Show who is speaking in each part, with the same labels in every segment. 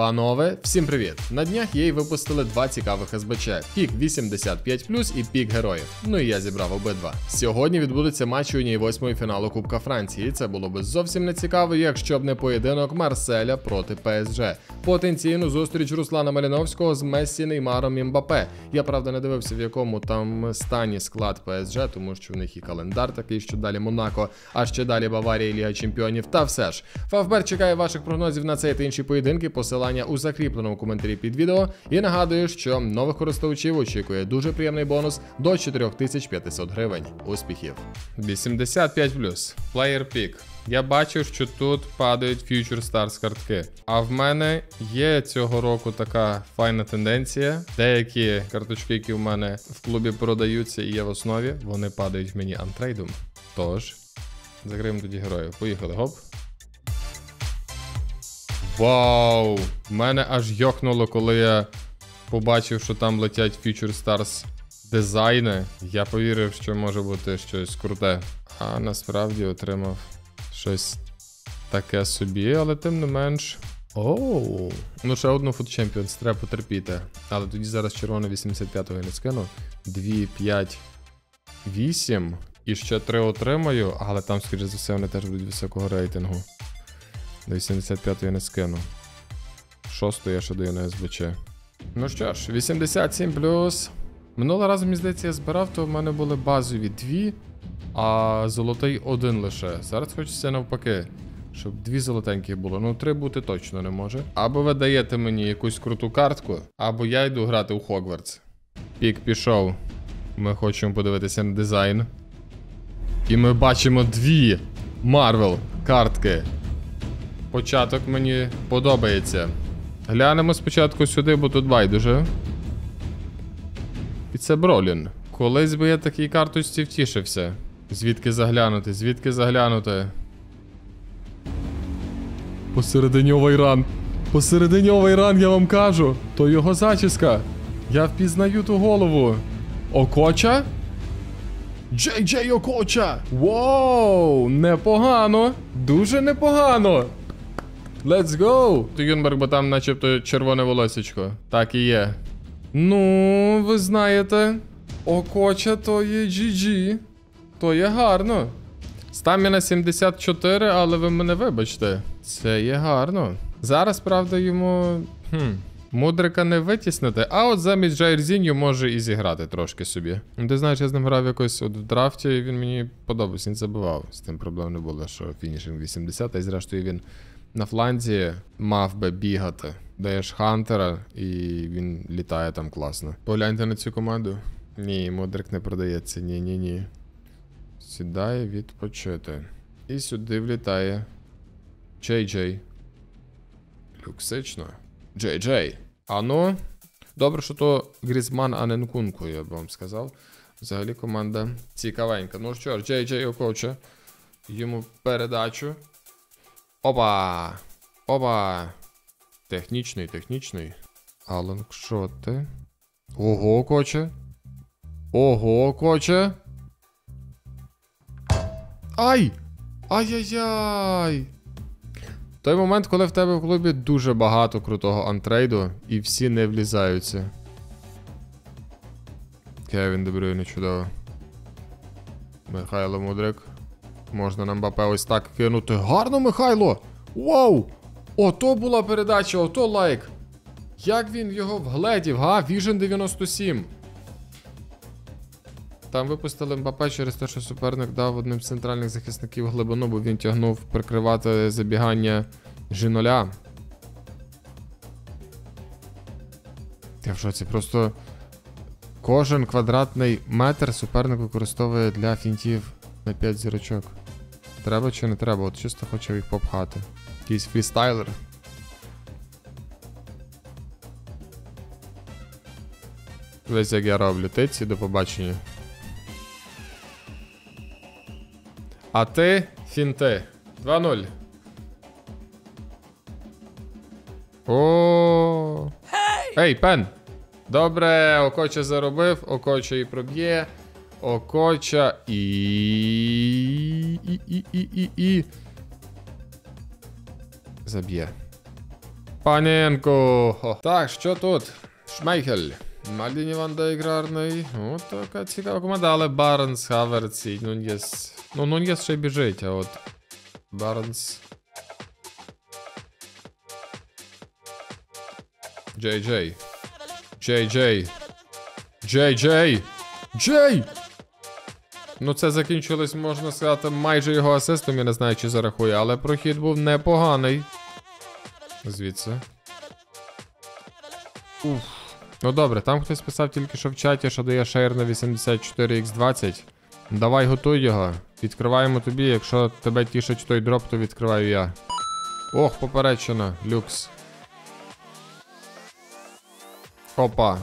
Speaker 1: Панове, всім привіт! На днях їй випустили два цікавих СБЧ – Пік 85+, і Пік Героїв. Ну і я зібрав обидва. Сьогодні відбудуться матчі у ній 8-ї фіналу Кубка Франції. І це було би зовсім не цікаво, якщо б не поєдинок Марселя проти ПСЖ. Потенційну зустріч Руслана Малиновського з Мессі, Неймаром і Мбаппе. Я, правда, не дивився, в якому там стані склад ПСЖ, тому що в них і календар такий, що далі Монако, а ще далі Баварія і Ліга Чемпіонів. Та все ж. Фавбет чекає ваших прогнозів на цей та інші поєдинки, посилання у закріпленому коментарі під відео. І нагадую, що нових користувачів очікує дуже приємний бонус до 4500 гривень. Успіхів! 85+. Player Pick. Я бачив, що тут падають Future Stars картки. А в мене є цього року така файна тенденція. Деякі карточки, які в мене в клубі продаються і є в основі, вони падають мені антрейдом. Тож, закриємо тоді героїв. Поїхали, гоп. Вау! Мене аж йокнуло, коли я побачив, що там летять Future Stars дизайни. Я повірив, що може бути щось круте. А насправді отримав щось таке собі, але тим не менш. Оу! Ну ще одну Foot Champions, треба потерпіти. Але тоді зараз червоне 85-го я не скину. 2, 5, 8. І ще 3 отримаю, але там, скоріше за все, вони теж будуть високого рейтингу. До 85-го я не скину. 6-го я ще даю на СБЧ. Ну що ж, 87+. Минулого разу, мені здається, я збирав, то в мене були базові 2, а золотий 1 лише. Зараз хочеться навпаки, щоб 2 золотеньких було. Ну, 3 бути точно не може. Або ви даєте мені якусь круту картку, або я йду грати у Хогвартс. Пік пішов. Ми хочемо подивитися на дизайн. І ми бачимо 2 Марвел картки. Початок мені подобається. Глянемо спочатку сюди, бо тут байдуже. І це Бролін. Колись би я такій карточці втішився. Звідки заглянути? Звідки заглянути? Посерединьовий ран. Посерединьовий ран, я вам кажу. То його зачіска. Я впізнаю ту голову. Окоча? Джей Окоча! Воу! Непогано! Дуже непогано! Let's go! То Юнберг, бо там начебто червоне волосечко. Так і є. Ну, ви знаєте, Окоча то є GG. То є гарно. Стаміна 74, але ви мене вибачте. Це є гарно. Зараз, правда, йому... Мудрика не витіснити, а от замість Джайрзінью може і зіграти трошки собі. Ти знаєш, я з ним грав якось от в драфті, і він мені подобався, він забивав. З тим проблем не було, що фінішинг 80, і зрештою він на фланзі мав би бігати. Даєш Хантера, і він літає там класно. Погляньте на цю команду. Ні, Мудрик не продається, ні. Сідає відпочити. І сюди влітає Джей. Люксично. Джей. Ану. Добре, що то Грізман, а не Нкунку, я б вам сказав. Взагалі команда цікавенька. Ну що ж, Джей Окоча. Йому передачу. Опа. Технічний. Алонгшоти. Ого, Окоча. Ай! Ай-яй-яй! Той момент, коли в тебе в клубі дуже багато крутого антрейду, і всі не влізаються. Кевін Де Брюйне, чудово. Михайло Мудрик. Можна на Мбаппе ось так кинути. Гарно, Михайло! Вау! Ото була передача, ото лайк. Як він його вгледів, га? Vision 97. Там випустили Мбаппе через те, що суперник дав одним з центральних захисників глибину, бо він тягнув прикривати забігання G0. Я в шоці, просто кожен квадратний метр суперник використовує для фінтів на 5 зірочок. Треба чи не треба? От чисто хочу їх попхати. Якийсь фрістайлер. Дивись, як я роблю. Тиці, до побачення. А ти фінти. 2-0. О. Ей, Пен! Добре, Окоча заробив, Окоча і проб'є. Окоча і... Заб'є. Паненко. Так, що тут? Шмейхель. Мальдіні, Ван Дейк гарний. О, така цікава команда, але Барнс, Хаверц і Нуньєс. Ну, Нуньєс ще біжить, а от Барнс. Джей. Джей! Ну це закінчилось, можна сказати, майже його асистом, я не знаю, чи зарахує, але прохід був непоганий. Звідси. Уф. Ну добре, там хтось писав тільки що в чаті, що дає шейр на 84х20. Давай готуй його. Відкриваємо тобі, якщо тебе тішить той дроп, то відкриваю я. Ох, поперечина, люкс. Опа.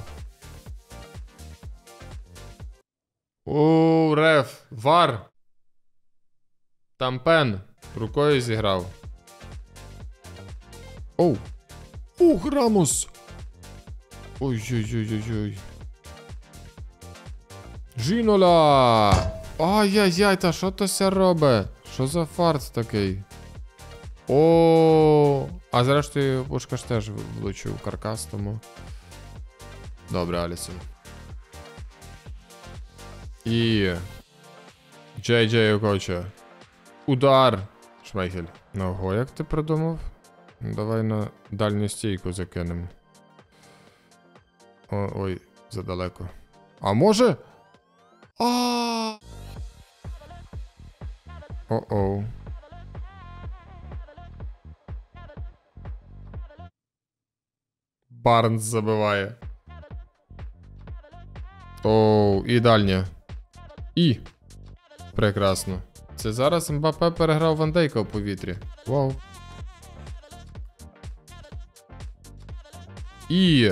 Speaker 1: Реф, вар. Там пен. Рукою зіграв. Оу. Ух, Рамос. Ой-ой-ой-ой-ой. Жінола. Ай-яй-яй, та що то ся робить? Що за фарт такий? О, а зрештою пушка ж теж влучив каркас, тому. Добре, Алісон. І... Джей Окоча. Удар! Шмейхель. Ого, як ти придумав? Давай на дальню стійку закинемо. Ой, задалеко. А може? О-оу. Барнс забиває. Оу, і дальня. І. Прекрасно. Це зараз МБП переграв Ван Дейка у повітрі. Вау. І.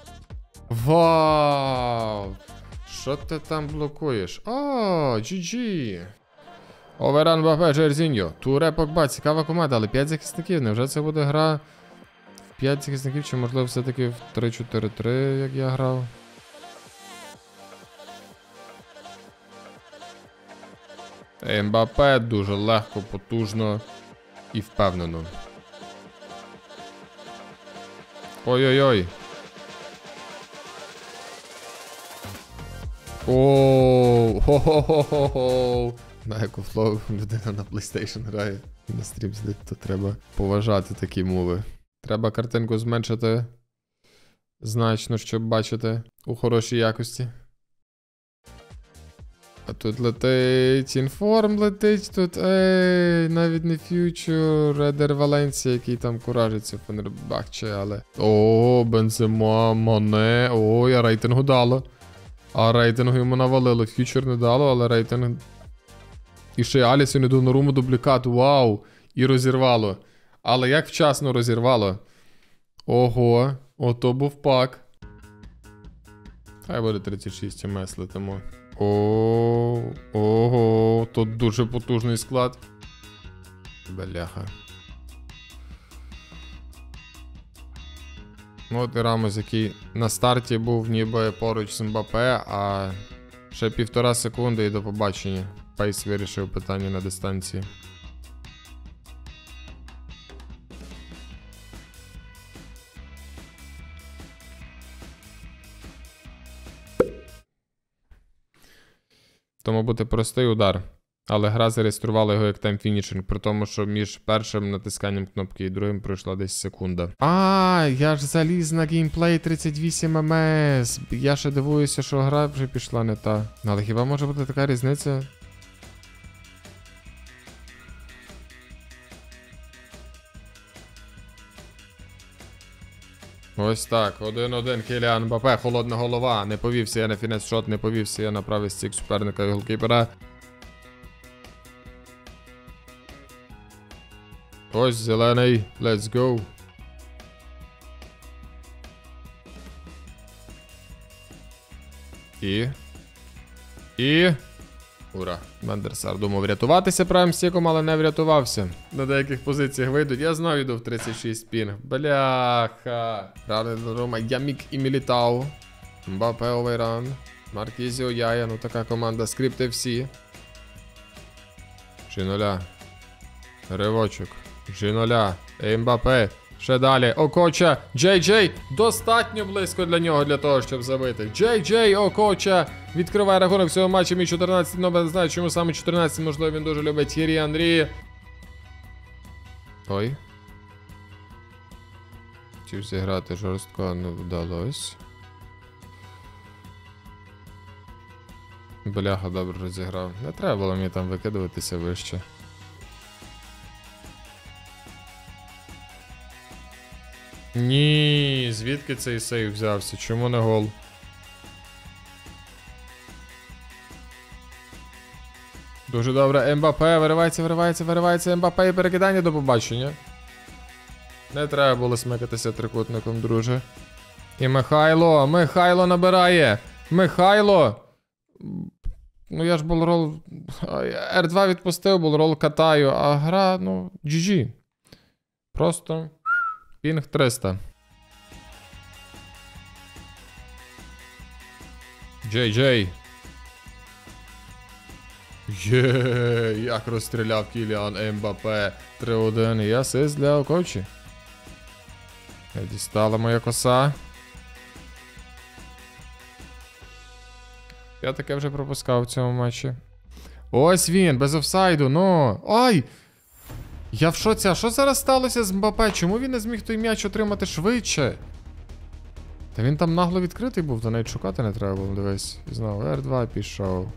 Speaker 1: Вау. Що ти там блокуєш? О, GG. Оверан МБП, Жерзіньо. Туре Погба, цікава команда, але 5 захисників. Невже це буде гра в 5 захисників, чи можливо все-таки в 3-4-3, як я грав? МБП дуже легко, потужно і впевнено. Ой-ой-ой. Ооо, хо-хо-хо-хо-хо. На екофлоу людина на PlayStation грає. На стрім сидить, то треба поважати такі мови. Треба картинку зменшити значно, щоб бачити у хорошій якості. А тут летить, інформ летить, тут, навіть не Future, Редер Валенсія, який там куражиться в Фенербахче, але... О, Бензема, Мане, ой, а рейтингу дало. А рейтингу йому навалило, Future не дало, але рейтинг... І ще й Алісу не Доноруму дублікат, вау, і розірвало. Але як вчасно розірвало. Ого, ото був пак. Хай буде 36 МС летимо. Ого, тут дуже потужний склад. Бляха. Ну от і Рамос, який на старті був ніби поруч з МБП, а ще 1,5 секунди і до побачення. Пейс вирішив питання на дистанції. То, мабуть, простий удар. Але гра зареєструвала його як тайм-фінішинг, при тому, що між першим натисканням кнопки і другим пройшла десь секунда. Я ж заліз на геймплей 38 МС. Я ще дивуюся, що гра вже пішла не та. Але хіба може бути така різниця? Ось так, 1-1, Кіліан МБП, холодна голова, не повівся я на фінес-шот, не повівся я на правий стік суперника і голкіпера. Ось зелений, let's go. І... Ура. Бендерсар думав врятуватися правим стіком, але не врятувався. На деяких позиціях вийдуть. Я знову йду в 36 пінг. Бляха. Рали Рома, Ямік і Мілітау. Мбапе Оверан. Маркізіо Яя. Ну така команда. Скрипт FC. G0. Ривочок. G0. Мбапе. Ще далі. Окоча. Джей. Достатньо близько для нього, для того, щоб забити. Джей. Окоча. Відкриває рахунок цього матчу. Мій 14 номер. Не знаю, чому саме 14. Можливо, він дуже любить Т'єрі Анрі. Ой. Хотів зіграти жорстко, не вдалося. Бляха, добре розіграв. Не треба було мені там викидуватися вище. Ні, звідки цей сейв взявся? Чому не гол? Дуже добре, Ембапе, виривається Ембапе і перекидання до побачення. Не треба було смикатися трикутником, друже. І Михайло набирає. Михайло! Ну я ж болрол... R2 відпустив, болрол катаю, а гра, ну, GG. Просто пінг 300. Джей. Як розстріляв Кіліан Ембапе. 3-1 і асист для Окочі. Дістала моя коса. Я таке вже пропускав в цьому матчі. Ось він, без офсайду, ну. Ай! Я в шоці, а що зараз сталося з Мбапе? Чому він не зміг той м'яч отримати швидше? Та він там нагло відкритий був, то навіть шукати не треба було, дивись. І знову R2 пішов.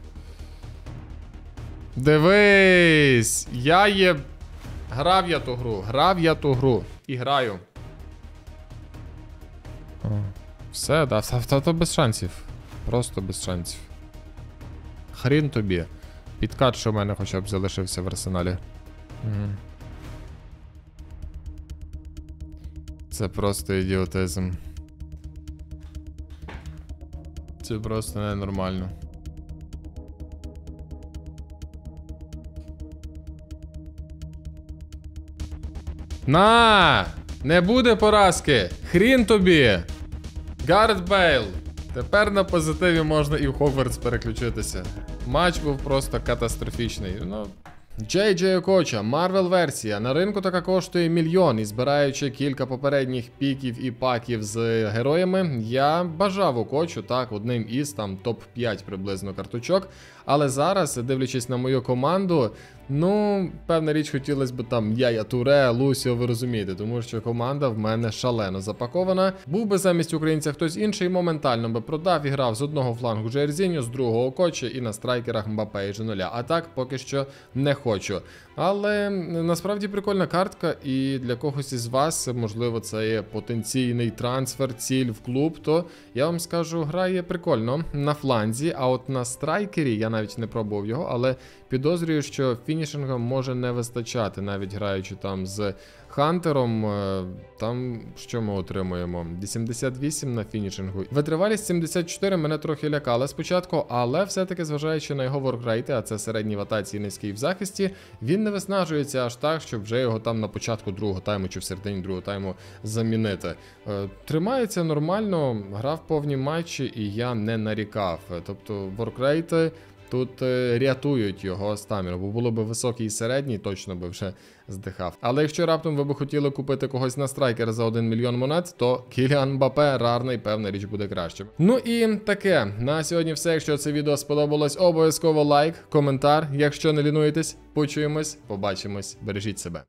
Speaker 1: Дивись! Грав я ту гру. І граю. О, все, да, то без шансів. Просто без шансів. Хрін тобі. Підкат, що в мене хоча б залишився в арсеналі. Угу. Це просто ідіотизм. Це просто ненормально. На! Не буде поразки! Хрін тобі! Гарет Бейл! Тепер на позитиві можна і в Хогвартс переключитися. Матч був просто катастрофічний. Ну, Джей Окоча, Марвел-версія. На ринку така коштує 1 мільйон. І збираючи кілька попередніх піків і паків з героями, я бажав Окочу, так, одним із там топ-5 приблизно карточок. Але зараз, дивлячись на мою команду, ну, певна річ, хотілося б там Яя Туре, Лусіо, ви розумієте, тому що команда в мене шалено запакована. Був би замість українця хтось інший, моментально би продав і грав з одного флангу Джерзіньо, з другого Окочі і на страйкерах Мбапе і Женоля. А так поки що не хочу. Але насправді прикольна картка, і для когось із вас, можливо, це є потенційний трансфер, ціль в клуб, то я вам скажу, грає прикольно на фланзі, а от на страйкері, я навіть не пробував його, але підозрюю, що фінішинга може не вистачати, навіть граючи там з Хантером. Там що ми отримуємо? 88 на фінішингу. Витривалість 74 мене трохи лякала спочатку, але все-таки, зважаючи на його воркрейти, а це середній в атаці і низький в захисті, він не виснажується аж так, щоб вже його там на початку другого тайму чи в середині другого тайму замінити. Тримається нормально, грав повні матчі і я не нарікав. Тобто воркрейти тут рятують його стаміну, бо було б високий і середній, точно би вже здихав. Але якщо раптом ви б хотіли купити когось на страйкер за 1 мільйон монет, то Кіліан Мбапе рарний, певна річ, буде краще. Ну і таке, на сьогодні все. Якщо це відео сподобалось, обов'язково лайк, коментар. Якщо не лінуєтесь, почуємось, побачимось, бережіть себе.